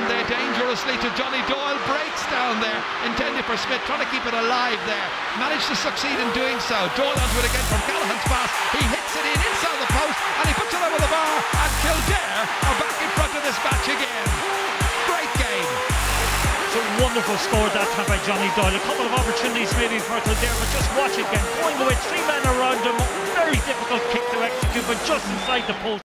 there dangerously to Johnny Doyle. Breaks down there, intended for Smith, trying to keep it alive there. Managed to succeed in doing so. Doyle onto it again from Callaghan's pass. He hits it in inside the post and he puts it over the bar. And Kildare are back in front of this match again. Great game. It's a wonderful score that time by Johnny Doyle. A couple of opportunities maybe for Kildare, but just watch it again. Going away, 3 men around him. Very difficult kick to execute, but just inside the post.